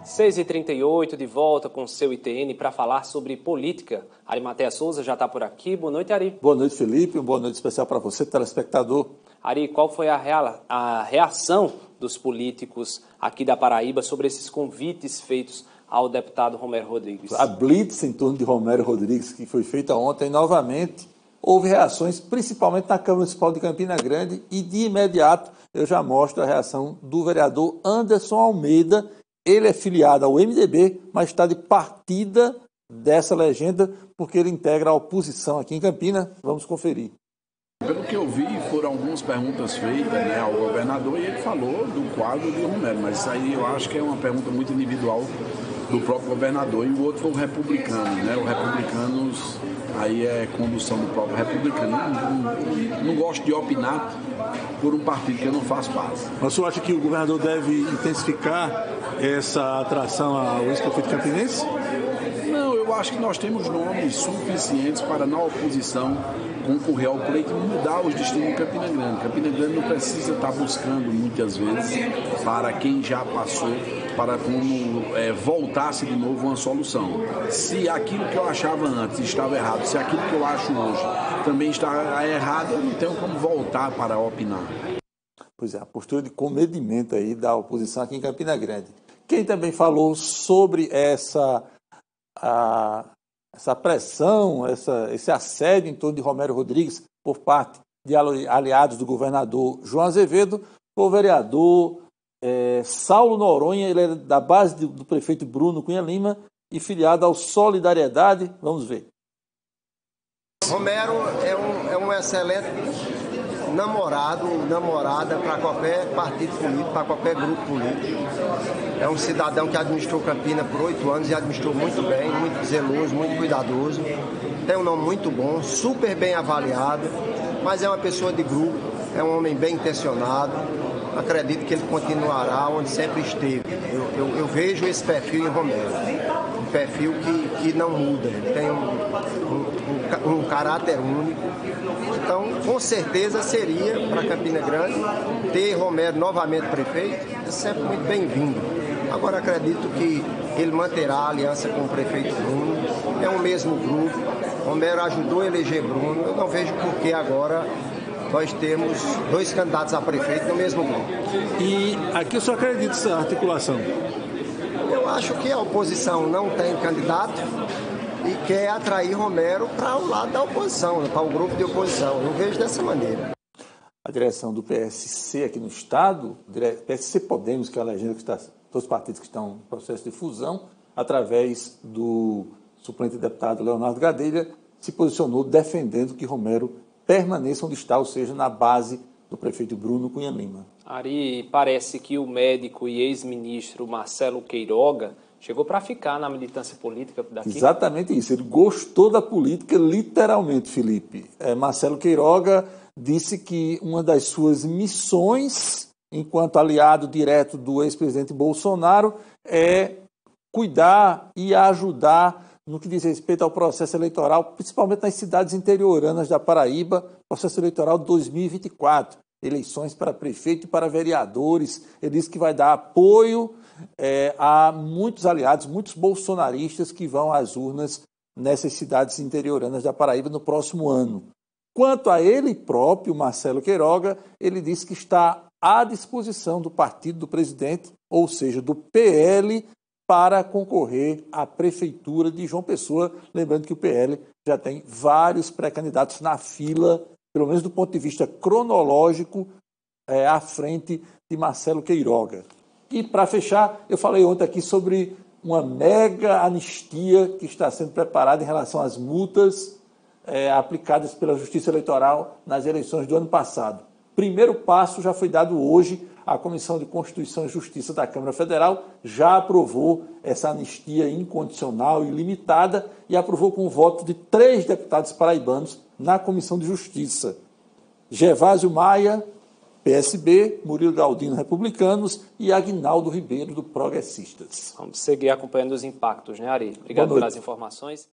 6h38, de volta com o seu ITN para falar sobre política. Arimatea Souza já está por aqui. Boa noite, Ari. Boa noite, Felipe. Boa noite especial para você, telespectador. Ari, qual foi a reação dos políticos aqui da Paraíba sobre esses convites feitos ao deputado Romero Rodrigues? A blitz em torno de Romero Rodrigues, que foi feita ontem novamente, houve reações, principalmente na Câmara Municipal de Campina Grande, e de imediato eu já mostro a reação do vereador Anderson Almeida. Ele é filiado ao MDB, mas está de partida dessa legenda, porque ele integra a oposição aqui em Campina. Vamos conferir. Pelo que eu vi, foram algumas perguntas feitas ao governador e ele falou do quadro de Romero, mas isso aí eu acho que é uma pergunta muito individual do próprio governador, e o outro foi o republicano, O Republicanos, aí é condução do próprio republicano. Não gosto de opinar por um partido que eu não faço parte. Mas o senhor acha que o governador deve intensificar essa atração ao ex-prefeito campinense? Não, eu acho que nós temos nomes suficientes para, na oposição, concorrer ao pleito e mudar os destinos de Campina Grande. Campina Grande não precisa estar buscando, muitas vezes, para quem já passou, para como voltasse de novo uma solução. Se aquilo que eu achava antes estava errado, se aquilo que eu acho hoje também está errado, eu não tenho como voltar para opinar. Pois é, a postura de comedimento aí da oposição aqui em Campina Grande. Quem também falou sobre essa pressão, esse assédio em torno de Romero Rodrigues por parte de aliados do governador João Azevedo, foi o vereador Saulo Noronha. Ele é da base do prefeito Bruno Cunha Lima e filiado ao Solidariedade. Vamos ver. Romero é um excelente namorada para qualquer partido político, para qualquer grupo político. É um cidadão que administrou Campina por 8 anos e administrou muito bem, muito zeloso, muito cuidadoso. Tem um nome muito bom, super bem avaliado, mas é uma pessoa de grupo, é um homem bem intencionado. Acredito que ele continuará onde sempre esteve. Eu vejo esse perfil em Romero, um perfil que não muda, ele tem um caráter único. Então, com certeza seria para Campina Grande ter Romero novamente prefeito, é sempre muito bem-vindo. Agora acredito que ele manterá a aliança com o prefeito Bruno, é o mesmo grupo, Romero ajudou a eleger Bruno, eu não vejo por que agora nós temos 2 candidatos a prefeito no mesmo grupo. E aqui eu só acredito nessa articulação. Eu acho que a oposição não tem candidato e quer atrair Romero para o lado da oposição, para o grupo de oposição. Eu vejo dessa maneira. A direção do PSC aqui no Estado, PSC Podemos, que é a legenda que está, todos os partidos que estão em processo de fusão, através do suplente deputado Leonardo Gadelha, se posicionou defendendo que Romero permaneça onde está, ou seja, na base do prefeito Bruno Cunha Lima. Ari, parece que o médico e ex-ministro Marcelo Queiroga chegou para ficar na militância política daqui. Exatamente isso, ele gostou da política literalmente, Felipe. Marcelo Queiroga disse que uma das suas missões, enquanto aliado direto do ex-presidente Bolsonaro, é cuidar e ajudar no que diz respeito ao processo eleitoral, principalmente nas cidades interioranas da Paraíba, processo eleitoral de 2024, eleições para prefeito e para vereadores. Ele disse que vai dar apoio a muitos aliados, muitos bolsonaristas que vão às urnas nessas cidades interioranas da Paraíba no próximo ano. Quanto a ele próprio, Marcelo Queiroga, ele disse que está à disposição do partido do presidente, ou seja, do PL, para concorrer à prefeitura de João Pessoa. Lembrando que o PL já tem vários pré-candidatos na fila, pelo menos do ponto de vista cronológico, à frente de Marcelo Queiroga. E, para fechar, eu falei ontem aqui sobre uma mega anistia que está sendo preparada em relação às multas aplicadas pela Justiça Eleitoral nas eleições do ano passado. Primeiro passo já foi dado hoje. A Comissão de Constituição e Justiça da Câmara Federal já aprovou essa anistia incondicional e limitada e aprovou com o voto de 3 deputados paraibanos na Comissão de Justiça. Gervásio Maia, PSB, Murilo Galdino, Republicanos, e Aguinaldo Ribeiro, do Progressistas. Vamos seguir acompanhando os impactos, né, Ari? Obrigado pelas informações.